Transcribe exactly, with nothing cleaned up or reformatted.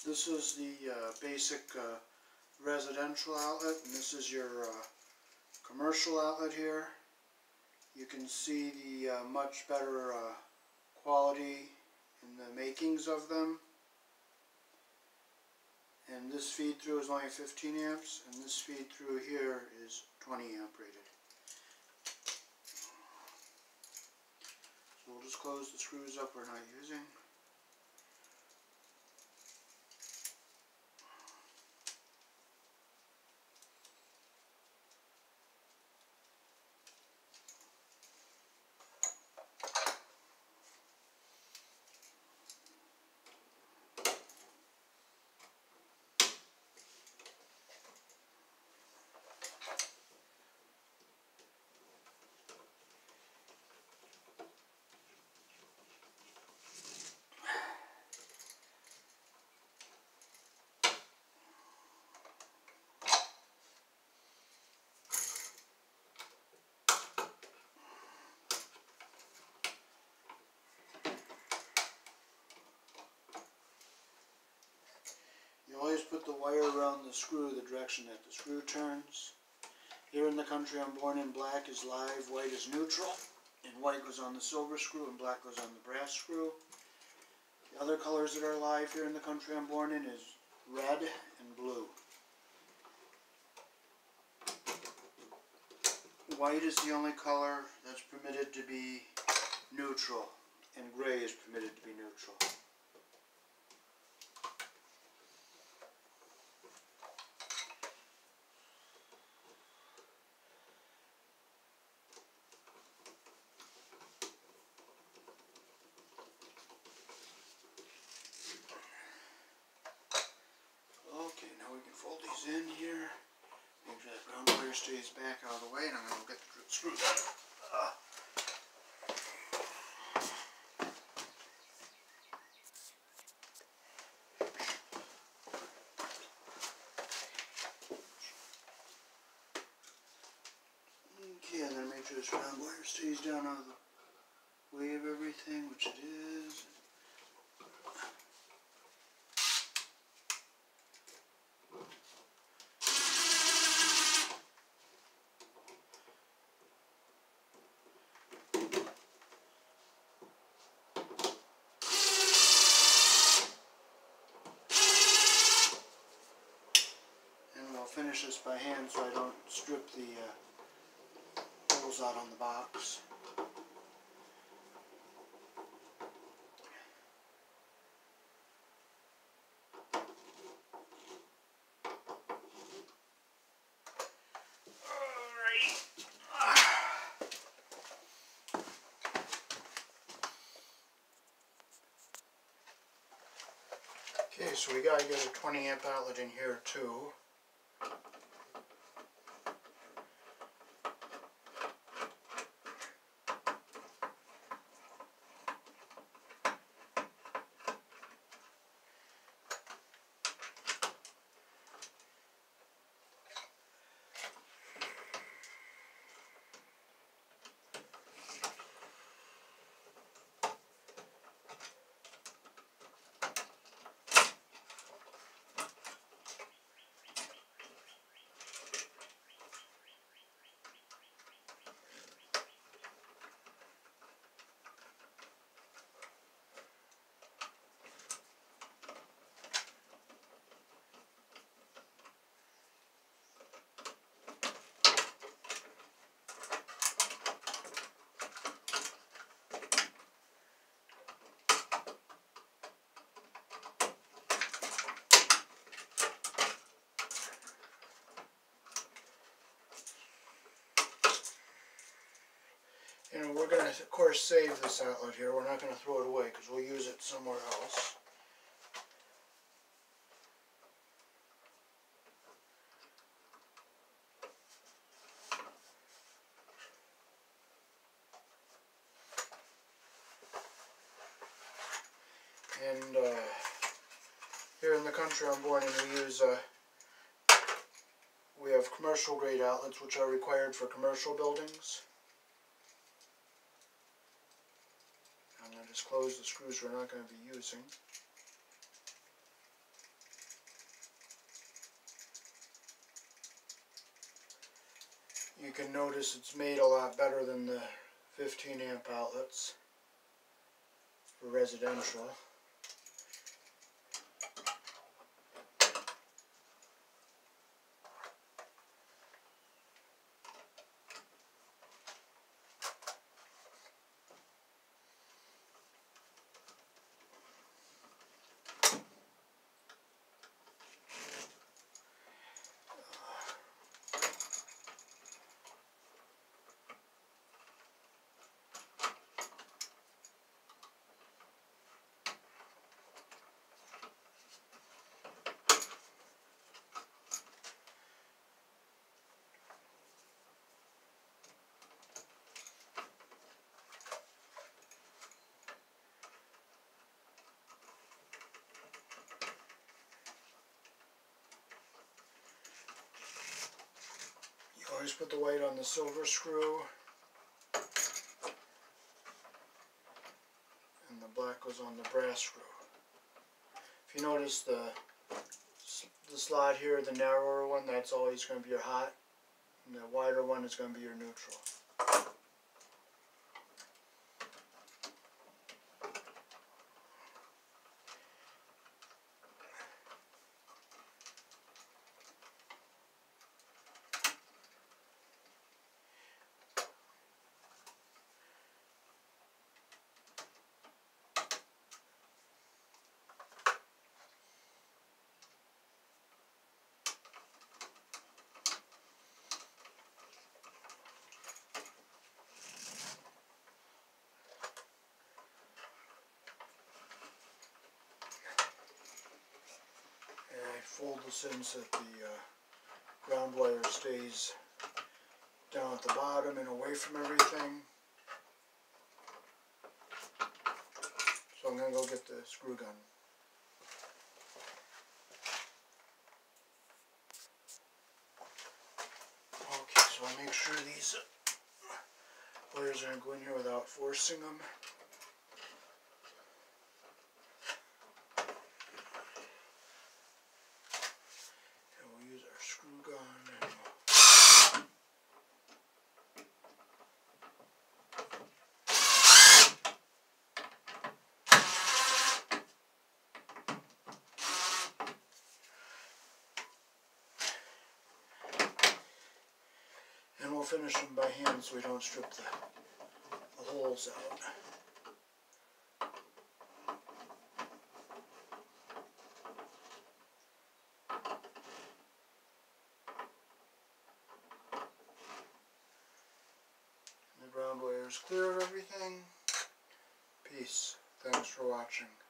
This is the uh, basic uh, residential outlet, and this is your uh, commercial outlet here. You can see the uh, much better uh, quality in the makings of them. And this feed through is only fifteen amps, and this feed through here is twenty amp rated. So we'll just close the screws up we're not using. You always put the wire around the screw the direction that the screw turns. Here in the country I'm born in, black is live, white is neutral, and white goes on the silver screw and black goes on the brass screw. The other colors that are live here in the country I'm born in is red and blue. White is the only color that's permitted to be neutral, and gray is permitted to be neutral. Okay, now we can fold these in here. Make sure that brown wire stays back out of the way, and I'm going to get the screws out. Uh. Okay, and then make sure this round wire stays down out of the way of everything, which it is. Finish this by hand so I don't strip the uh, holes out on the box. Okay, so we gotta get a twenty amp outlet in here too. You know, we're going to, of course, save this outlet here. We're not going to throw it away because we'll use it somewhere else. And uh, here in the country I'm born in, we use, uh, we have commercial grade outlets which are required for commercial buildings. I'm going to just close the screws we're not going to be using. You can notice it's made a lot better than the fifteen amp outlets for residential. Always put the white on the silver screw, and the black goes on the brass screw. If you notice the, the slot here, the narrower one, that's always going to be your hot, and the wider one is going to be your neutral. Fold this in so that the uh, ground wire stays down at the bottom and away from everything. So I'm going to go get the screw gun. Okay, so I'll make sure these wires aren't going in here without forcing them. And we'll finish them by hand so we don't strip the, the holes out. The ground wire is clear of everything. Peace. Thanks for watching.